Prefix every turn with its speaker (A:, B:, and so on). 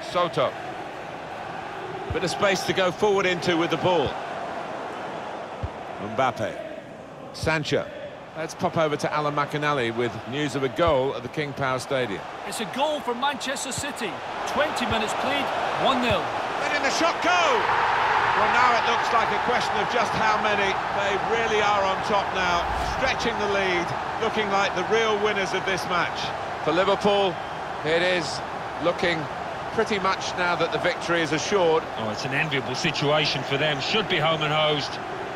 A: Soto. Bit of space to go forward into with the ball. Mbappe. Sancho. Let's pop over to Alan McInally with news of a goal at the King Power Stadium.
B: It's a goal for Manchester City. 20 minutes played, 1-0.
A: Letting the shot go! Well, now it looks like a question of just how many. They really are on top now, stretching the lead, looking like the real winners of this match. For Liverpool, it is looking pretty much now that the victory is assured.
C: Oh, it's an enviable situation for them. Should be home and hosed.